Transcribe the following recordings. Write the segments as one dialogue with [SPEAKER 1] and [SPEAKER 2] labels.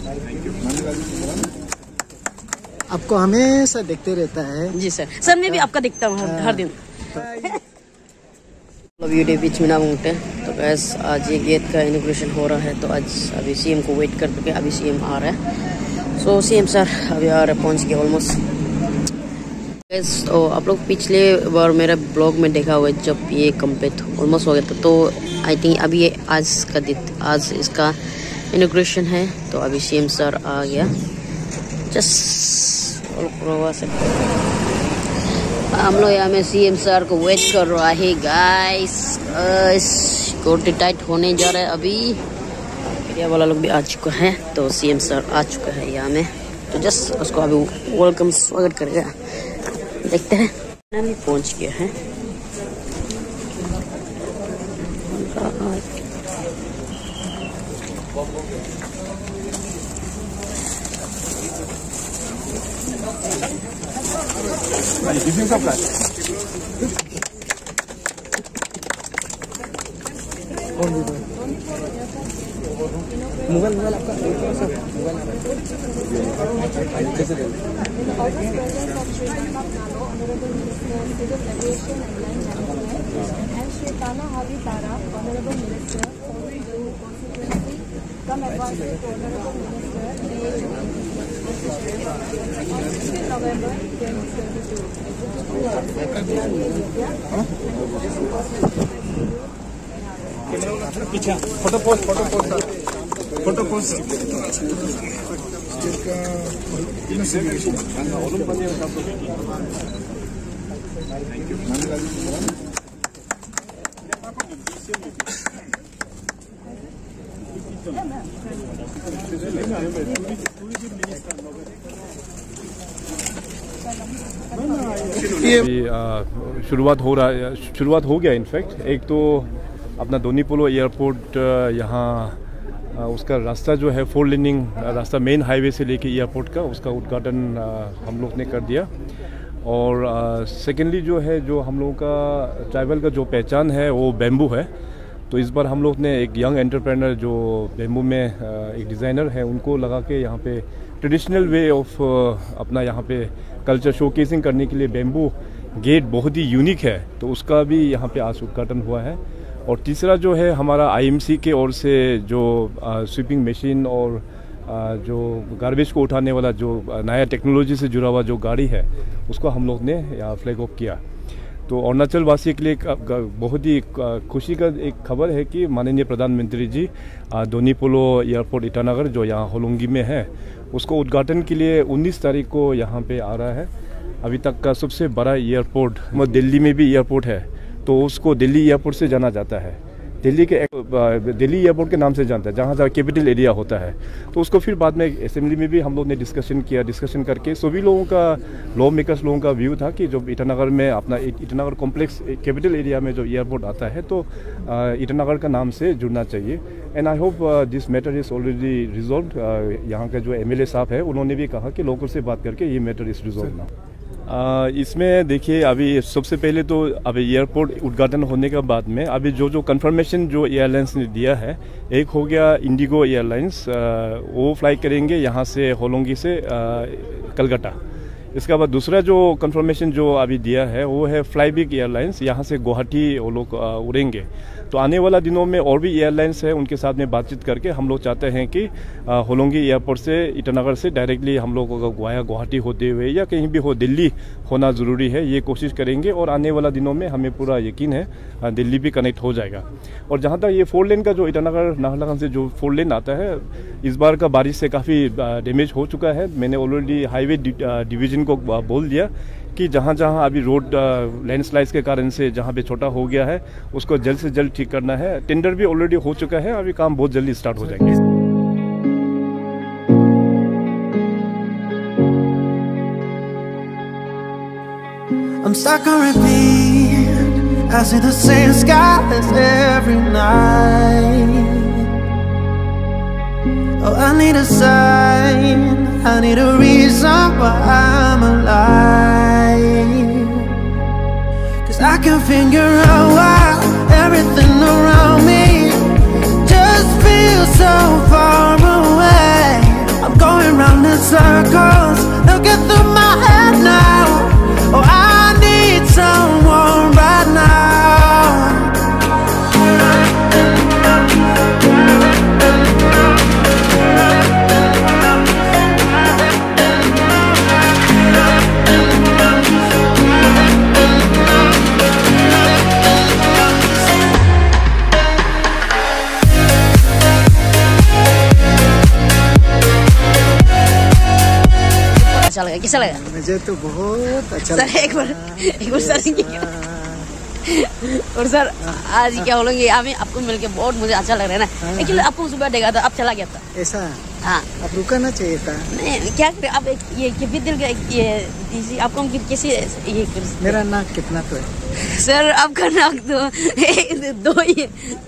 [SPEAKER 1] आपको हमेशा देखते रहता है।
[SPEAKER 2] जी सर, सर मैं भी आपका देखता हूँ हर दिन। वीडियो बीच में ना मांगते। तो गैस आज ये गेट का इनॉग्रेशन हो रहा है, तो आज अभी सीएम को वेट कर के अभी सीएम आ रहा है। सो सीएम सर अभी आ रहे, पहुँच गए ऑलमोस्ट। गैस तो आप लोग पिछले बार मेरा ब्लॉग में देखा हुआ है जब ये कंप्लीट ऑलमोस्ट हो गया था, तो आई थिंक अभी ये आज इसका इनॉग्रेशन है। तो अभी सीएम सर आ गया जस्ट हम लोग यहाँ में सीएम सर को वेट कर रहा है गाइस। सिक्योरिटी टाइट होने जा रहा है अभी। मीडिया वाला लोग भी आ चुका है, तो सीएम सर आ चुका है यहाँ में, तो जस्ट उसको अभी वेलकम स्वागत करेगा। देखते हैं अभी पहुँच गया है।
[SPEAKER 1] मोबाइल आपका पीछे फोटो पोस्ट
[SPEAKER 3] शुरुआत हो गया। इनफैक्ट एक तो अपना दोनीपोलो एयरपोर्ट यहाँ उसका रास्ता जो है 4 लेनिंग रास्ता मेन हाईवे से लेके एयरपोर्ट का, उसका उद्घाटन हम लोग ने कर दिया। और सेकेंडली जो है, जो हम लोगों का ट्राइबल का जो पहचान है वो बैम्बू है। तो इस बार हम लोग ने एक यंग एंटरप्रेन्योर जो बैम्बू में एक डिज़ाइनर है उनको लगा के यहाँ पे ट्रेडिशनल वे ऑफ अपना यहाँ पे कल्चर शोकेसिंग करने के लिए बैम्बू गेट बहुत ही यूनिक है, तो उसका भी यहाँ पे आज उद्घाटन हुआ है। और तीसरा जो है हमारा आईएमसी के ओर से जो स्वीपिंग मशीन और जो गार्बेज को उठाने वाला जो नया टेक्नोलॉजी से जुड़ा हुआ जो गाड़ी है उसको हम लोग ने यहाँ फ्लैग ऑफ किया। तो अरुणाचल वासी के लिए बहुत ही खुशी का एक खबर है कि माननीय प्रधानमंत्री जी दोनीपोलो एयरपोर्ट ईटानगर जो यहाँ होलोंगी में है उसको उद्घाटन के लिए 19 तारीख को यहाँ पे आ रहा है। अभी तक का सबसे बड़ा एयरपोर्ट दिल्ली में भी एयरपोर्ट है, तो उसको दिल्ली एयरपोर्ट से जाना जाता है। दिल्ली एयरपोर्ट के नाम से जानता है, जहाँ कैपिटल एरिया होता है। तो उसको फिर बाद में असेंबली में भी हम लोग ने डिस्कशन करके सभी लोगों का लॉ मेकर्स लोगों का व्यू था कि जो ईटानगर में अपना ईटानगर कॉम्प्लेक्स कैपिटल एरिया में जो एयरपोर्ट आता है तो ईटानगर का नाम से जुड़ना चाहिए। And I hope this matter is already resolve. यहाँ के जो MLA साहब है उन्होंने भी कहा कि लोगों से बात करके ये मैटर इज़ रिजॉल्व ना। इसमें देखिए अभी सबसे पहले तो अभी एयरपोर्ट उद्घाटन होने के बाद में अभी जो कंफर्मेशन जो एयरलाइंस ने दिया है, एक हो गया इंडिगो एयरलाइंस, वो फ्लाई करेंगे यहाँ से होलोंगी से कलकत्ता। इसके बाद दूसरा जो कंफर्मेशन जो अभी दिया है वो है फ्लाईबिग एयरलाइंस, यहाँ से गुवाहाटी वो लोग उड़ेंगे। तो आने वाला दिनों में और भी एयरलाइंस है, उनके साथ में बातचीत करके हम लोग चाहते हैं कि होलोंगी एयरपोर्ट से ईटानगर से डायरेक्टली हम लोग को गुवाहाटी होते हुए या कहीं भी हो दिल्ली होना ज़रूरी है, ये कोशिश करेंगे। और आने वाला दिनों में हमें पूरा यकीन है दिल्ली भी कनेक्ट हो जाएगा। और जहाँ तक ये 4 लेन का जो ईटानगर नाहरलगुन से जो 4 लेन आता है, इस बार का बारिश से काफ़ी डैमेज हो चुका है। मैंने ऑलरेडी हाईवे डिवीज़न को बोल दिया कि जहाँ जहाँ अभी रोड लैंडस्लाइड्स के कारण से जहाँ पे छोटा हो गया है उसको जल्द से जल्द ठीक करना है। टेंडर भी ऑलरेडी हो चुका है, अभी काम बहुत जल्दी स्टार्ट हो जाएंगे।
[SPEAKER 4] I'm stuck on repeat, I see the same skies every night. Oh, I need a sign, I need a reason why I'm alive. 'Cause I can figure out why everything around me just feels so far away.
[SPEAKER 2] कैसा लगा?
[SPEAKER 1] मुझे तो बहुत अच्छा
[SPEAKER 2] sir एक बार sir और sir आज क्या बोलेंगे, हमें आपको मिलके बहुत मुझे अच्छा लग रहा है ना। एक्चुअली आपको सुबह देखा था, अब चला गया था
[SPEAKER 1] ऐसा।
[SPEAKER 2] हाँ,
[SPEAKER 1] अब रुकना चाहिए था।
[SPEAKER 2] नहीं क्या करें आप, ये दिल का ये आपको हम कैसे ये
[SPEAKER 1] मेरा नाक कितना तो है
[SPEAKER 2] सर? आपका नाक दो ही,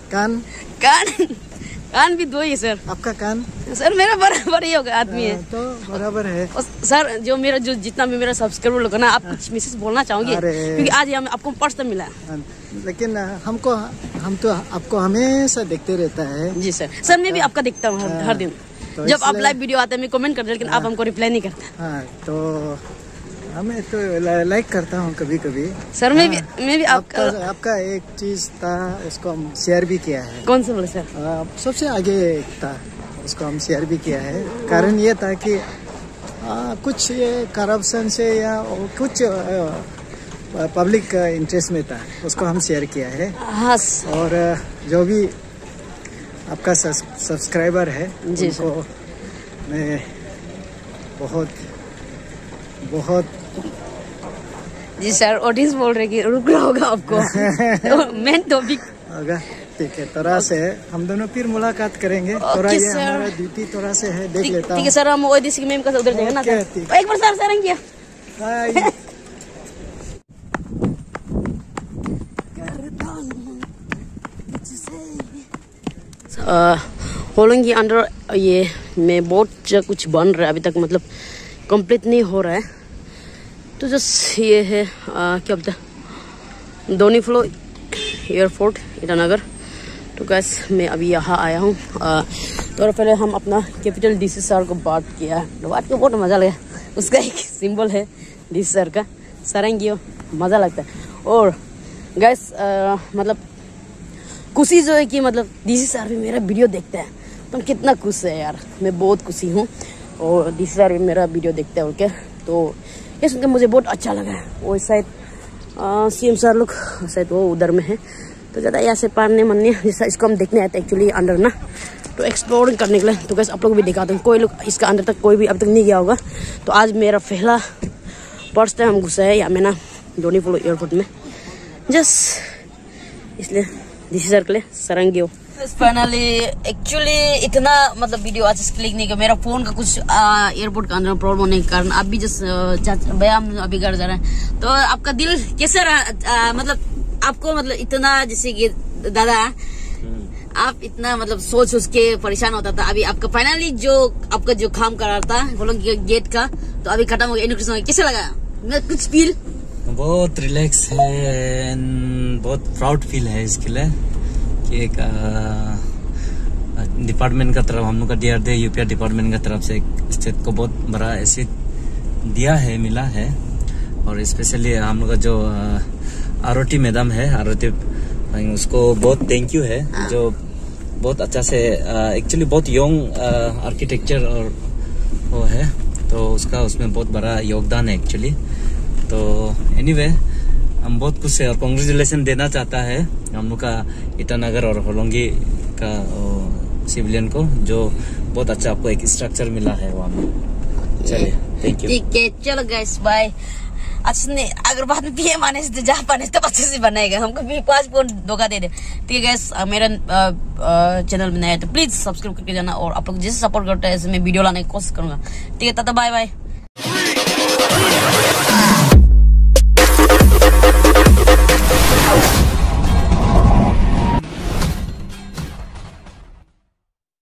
[SPEAKER 2] कान भी दो ही सर।
[SPEAKER 1] आपका कान?
[SPEAKER 2] सर मेरा बराबर ही होगा, आदमी है
[SPEAKER 1] तो बराबर है।
[SPEAKER 2] सर जो मेरा जितना भी मेरा सब्सक्राइबर लोग ना, आप कुछ मैसेज बोलना चाहोगे? क्योंकि आज हमें आपको पर्स मिला।
[SPEAKER 1] लेकिन हम तो आपको हमेशा देखते रहता है।
[SPEAKER 2] जी सर मैं भी आपका देखता हूँ हर दिन। तो जब आप लाइव वीडियो आते हैं मैं कमेंट करते, लेकिन आप हमको रिप्लाई नहीं करते।
[SPEAKER 1] हाँ, तो हमें तो लाइक करता हूँ कभी कभी।
[SPEAKER 2] सर मैं भी
[SPEAKER 1] आपका एक चीज था, उसको हम शेयर भी किया है।
[SPEAKER 2] कौन सा बोले सर?
[SPEAKER 1] सबसे आगे था, उसको हम शेयर भी किया है। कारण ये था कि कुछ ये करप्शन से या कुछ पब्लिक इंटरेस्ट में था, उसको हम शेयर किया है।
[SPEAKER 2] हाँ।
[SPEAKER 1] और जो भी आपका सब्सक्राइबर है उनको मैं बहुत
[SPEAKER 2] जी सर, ऑडियंस बोल रहे कि रुक रहा होगा आपको मेन टॉपिक
[SPEAKER 1] होगा। ठीक है, तोरा से हम दोनों फिर मुलाकात करेंगे। तोरा ये हमारा ड्यूटी तोरा से है, देख लेता हूँ।
[SPEAKER 2] ठीक है सर, हम ओएडीसी की मैम का उधर जाएगा ना सर। एक बार सर आएंगे। होलंगी अंडर ये में बहुत कुछ बन रहा है अभी तक, मतलब कंप्लीट नहीं हो रहा है। तो जस्ट ये है क्या बोलते हैं, दोनी फ्लो एयरपोर्ट ईटानगर। तो गैस मैं अभी यहाँ आया हूँ। तो पहले हम अपना कैपिटल डीसी सर को बात किया है, तो बात के बहुत मज़ा लगा। उसका एक सिंबल है डीसी सर का, सारंगी, मज़ा लगता है। और गैस मतलब खुशी जो है कि मतलब डीसी सर भी मेरा वीडियो देखते हैं, तो कितना खुश है यार। मैं बहुत खुशी हूँ और डीसी सर भी मेरा वीडियो देखते हैं उनके, तो ये सुनकर मुझे बहुत अच्छा लगा है। वो शायद सीएम सर लोग शायद वो उधर में है, तो ज़्यादा यहाँ से पारने मनने जैसा इसको हम देखने आए थे एक्चुअली अंदर ना, तो एक्सप्लोरिंग करने के लिए। तो कैसे आप लोग भी दिखाते हैं, कोई लोग इसका अंदर तक कोई भी अब तक नहीं गया होगा। तो आज मेरा पहला फर्स्ट टाइम हम घुसा है यहाँ में ना दोनी फ्लो एयरपोर्ट में, जस्ट इसलिए डीसी सर के लिए सारंगी। फाइनली एक्चुअली इतना मतलब वीडियो आज क्लिक नहीं किया, मेरा फोन का कुछ एयरपोर्ट का अंदर प्रॉब्लम होने के कारण। आप भी जस्ट भैया हम अभी घर जा रहे हैं, तो आपका दिल कैसे रहा? मतलब आपको मतलब इतना जैसे कि दादा आप इतना मतलब सोच के परेशान होता था, अभी आपका फाइनली जो आपका जो काम कर रहा था बोलो गेट का, तो अभी खत्म हो गया, इनोग्रेशन कैसे लगा? कुछ फील?
[SPEAKER 5] बहुत रिलैक्स है, बहुत प्राउड फील है इसके लिए कि एक डिपार्टमेंट का तरफ हम लोग का DRD यूपीआर डिपार्टमेंट का तरफ से स्टेट को बहुत बड़ा ऐसे दिया है, मिला है। और स्पेशली हम लोग का जो आरोटी मैडम है, आरोटी उसको बहुत थैंक यू है, जो बहुत अच्छा से एक्चुअली बहुत यंग आर्किटेक्चर और वो है, तो उसका उसमें बहुत बड़ा योगदान है एक्चुअली। तो एनीवे हम बहुत खुश है और कांग्रेचुलेशन देना चाहता है हम लोग का ईटानगर और होलोंगी का सिविलियन को, जो बहुत अच्छा आपको एक स्ट्रक्चर मिला है वहाँ में। चलिए थैंक यू। ठीक है, चलो गाइस बाय। अच्छा नहीं, अगर बाद में पीएम आने से जहाँ पाने तब अच्छे से बनाएगा, हमको भी 5 पॉइंट धोखा दे दे। ठीक है गाइस, मेरा चैनल में नया है तो प्लीज सब्सक्राइब करके जाना, और आप लोग जैसे सपोर्ट करते हैं ऐसे मैं वीडियो लाने की कोशिश करूंगा। ठीक है, तब बाय बाय।